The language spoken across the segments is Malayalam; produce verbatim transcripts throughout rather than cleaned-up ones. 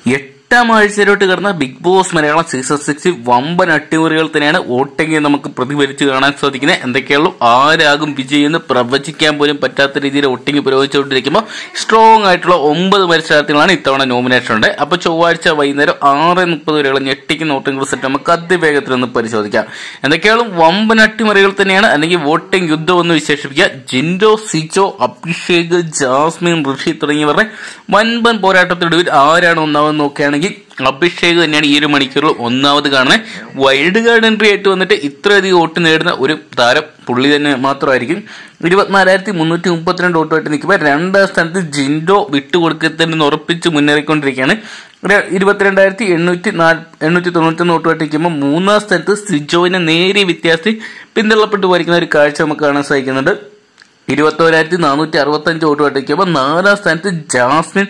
എട്ടാം ആഴ്ചയിലോട്ട് കടന്ന big boss Malayalam season six വമ്പൻ അട്ടിമറികൾ തന്നെയാണ് വോട്ടിംഗ് നമുക്ക് പ്രതിഫലിച്ച് കാണാൻ സാധിക്കുന്നത്. എന്തൊക്കെയുള്ളൂ ആരാകും വിജയി എന്ന് പ്രവചിക്കാൻ പോലും പറ്റാത്ത രീതിയിൽ വോട്ടിംഗ് പുരോഗമിച്ചുകൊണ്ടിരിക്കുമ്പോൾ സ്ട്രോങ് ആയിട്ടുള്ള ഒമ്പത് മത്സരാർത്ഥികളാണ് ഇത്തവണ നോമിനേഷൻ ഉണ്ട്. അപ്പോൾ ചൊവ്വാഴ്ച വൈകുന്നേരം ആറ് മുപ്പത് വരെയുള്ള ഞെട്ടിക്കുന്ന വോട്ടിംഗ് റിസൾട്ട് നമുക്ക് അതിവേഗത്തിൽ ഒന്ന് പരിശോധിക്കാം. എന്തൊക്കെയാളും വമ്പൻ അട്ടിമറികൾ തന്നെയാണ്, അല്ലെങ്കിൽ വോട്ടിംഗ് യുദ്ധം എന്ന് വിശേഷിപ്പിക്കുക. ജിൻഡോ, സിജോ, അഭിഷേക്, ജാസ്മിൻ, ഋഷി തുടങ്ങിയവരുടെ വൻപൻ പോരാട്ടത്തിനൊടുവിൽ ആരാണ് ഒന്നാമത് നോക്കുകയാണെങ്കിൽ അഭിഷേക് തന്നെയാണ് ഈ ഒരു മണിക്കൂറിൽ ഒന്നാമത് കാണുന്നത്. വൈൽഡ് കാർഡ് എൻട്രി ആയിട്ട് വന്നിട്ട് ഇത്രയധികം വോട്ട് നേടുന്ന ഒരു താരം പുള്ളി തന്നെ മാത്രമായിരിക്കും. ഇരുപത്തിനാലായിരത്തി മുന്നൂറ്റി മുപ്പത്തിരണ്ട് വോട്ടുമായിട്ട് നിൽക്കുമ്പോൾ രണ്ടാം സ്ഥാനത്ത് ജിൻഡോ വിട്ടുകൊടുക്കത്തിനെന്ന് ഉറപ്പിച്ച് മുന്നേറിക്കൊണ്ടിരിക്കുകയാണ്. ഇരുപത്തിരണ്ടായിരത്തി എണ്ണൂറ്റി നാല് എണ്ണൂറ്റി തൊണ്ണൂറ്റൊന്ന് വോട്ടുമായിട്ട് നിൽക്കുമ്പോൾ മൂന്നാം സ്ഥാനത്ത് സിജോവിനെ നേരിയ വ്യത്യാസത്തിൽ പിന്തള്ളപ്പെട്ടു പോയിരിക്കുന്ന ഒരു കാഴ്ച നമുക്ക് കാണാൻ സാധിക്കുന്നുണ്ട്. ഇരുപത്തോരായിരത്തി നാനൂറ്റി അറുപത്തി അഞ്ച് വോട്ട് വട്ടിക്കുമ്പോൾ നാലാം സ്ഥാനത്ത് ജാസ്മിൻ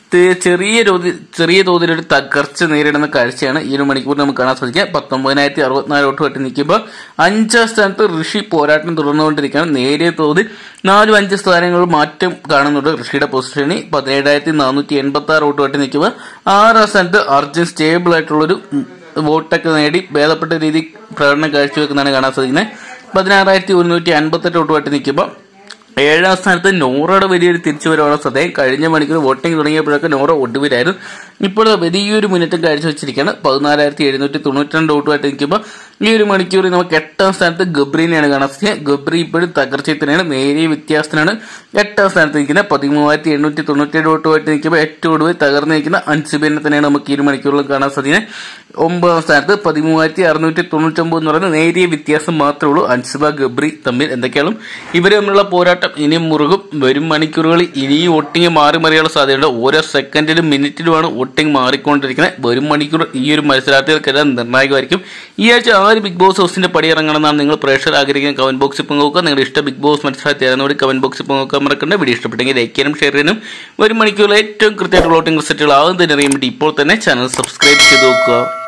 ചെറിയ തോതിൽ ചെറിയ തോതിലൊരു തകർച്ച നേരിടുന്ന കാഴ്ചയാണ് ഈ ഒരു മണിക്കൂർ നമുക്ക് കാണാൻ സാധിക്കുക. പത്തൊമ്പതിനായിരത്തി അറുപത്തിനാല് വോട്ട് വട്ടി നിൽക്കുമ്പോൾ അഞ്ചാം സ്ഥാനത്ത് ഋഷി പോരാട്ടം തുടർന്നുകൊണ്ടിരിക്കുകയാണ്. നേരിയ തോതിൽ നാലും അഞ്ച് സ്ഥാനങ്ങൾ മാറ്റം കാണുന്നുണ്ട് ഋഷിയുടെ പൊസിഷനിൽ. പതിനേഴായിരത്തി നാനൂറ്റി എൺപത്തി ആറ് വോട്ട് വട്ടി നിൽക്കുമ്പോൾ ആറാം സ്ഥാനത്ത് അർജുൻ സ്റ്റേബിൾ ആയിട്ടുള്ളൊരു വോട്ടൊക്കെ നേടി ഭേദപ്പെട്ട രീതിയിൽ പ്രകടനം കാഴ്ചവെക്കുന്നതാണ് കാണാൻ സാധിക്കുന്നത്. പതിനാറായിരത്തി ഒരുന്നൂറ്റി അൻപത്തെട്ട് വോട്ട് വട്ടി നിൽക്കുമ്പോൾ ഏഴാം സ്ഥാനത്ത് നോറയുടെ വലിയൊരു തിരിച്ചുവരവാണ് ശ്രദ്ധേയം. കഴിഞ്ഞ മണിക്കൂർ വോട്ടിംഗ് തുടങ്ങിയപ്പോഴൊക്കെ നോറ ഒടുവിലായിരുന്നു. ഇപ്പോൾ വലിയൊരു മുന്നേറ്റം കാഴ്ചവെച്ചിരിക്കുകയാണ്. പതിനാലായിരത്തി എഴുന്നൂറ്റി തൊണ്ണൂറ്റി രണ്ട് വോട്ടുമായിട്ട് നിൽക്കുമ്പോൾ ഈ ഒരു മണിക്കൂറിൽ നമുക്ക് എട്ടാം സ്ഥാനത്ത് ഗബ്രീനെയാണ് കാണാൻ സാധിക്കുക. ഗബ്രി ഇപ്പോഴും തകർച്ചയിൽ തന്നെയാണ്, നേരിയ വ്യത്യാസത്തിനാണ് എട്ടാം സ്ഥാനത്ത് നിൽക്കുന്നത്. പതിമൂവായിരത്തി എണ്ണൂറ്റി തൊണ്ണൂറ്റി ഏഴ് വോട്ടുമായിട്ട് നിൽക്കുമ്പോൾ ഏറ്റവും ഒടുവിൽ തകർന്നു നിൽക്കുന്ന അൻസിബിനെ തന്നെയാണ് നമുക്ക് ഈ ഒരു മണിക്കൂറിൽ കാണാൻ സാധിക്കുന്നത്. ഒമ്പതാം സ്ഥാനത്ത് പതിമൂവായിരത്തി അറുന്നൂറ്റി തൊണ്ണൂറ്റി ഒമ്പത് എന്ന് പറയുന്നത് നേരിയ വ്യത്യാസം മാത്രമേ ഉള്ളൂ അൻസിബ ഗബ്രി തമ്മിൽ. എന്തൊക്കെയാണ് ഇവർ തമ്മിലുള്ള പോരാട്ടം ഇനിയും മുറുകും. വരും മണിക്കൂറുകളിൽ ഇനിയും വോട്ടിംഗ് മാറി മറിയാനുള്ള സാധ്യതയുണ്ട്. ഓരോ സെക്കൻഡിലും മിനിറ്റിലുമാണ് വോട്ടിംഗ് മാറിക്കൊണ്ടിരിക്കുന്നത്. വരും മണിക്കൂർ ഈ ഒരു മത്സരാർത്ഥികൾക്കെല്ലാം നിർണായകമായിരിക്കും. ഈ ആഴ്ച ആര് ബിഗ് ബോസ് ഹൗസിന്റെ പടി ഇറങ്ങണമെന്നാണ് നിങ്ങൾ പ്രേക്ഷകർ ആഗ്രഹിക്കുന്ന കമന്റ് ബോക്സിൽ പങ്കുവെക്കുക. നിങ്ങളുടെ ഇഷ്ട ബിഗ് ബോസ് മത്സരാർത്ഥി ആയിരുന്നോട് കമന്റ് ബോക്സിൽ പങ്കുവെക്കാൻ മറക്കണ്ട. വീഡിയോ ഇഷ്ടപ്പെട്ടെങ്കിൽ ലൈക്ക് ചെയ്യാനും ഷെയർ ചെയ്യാനും വരും മണിക്കൂറിൽ ഏറ്റവും കൃത്യമായിട്ടുള്ള വോട്ടിംഗ് റിസൾട്ടുകൾ ആകും തന്നെ അറിയാൻ വേണ്ടി ഇപ്പോൾ തന്നെ ചാനൽ സബ്സ്ക്രൈബ് ചെയ്ത് നോക്കുക.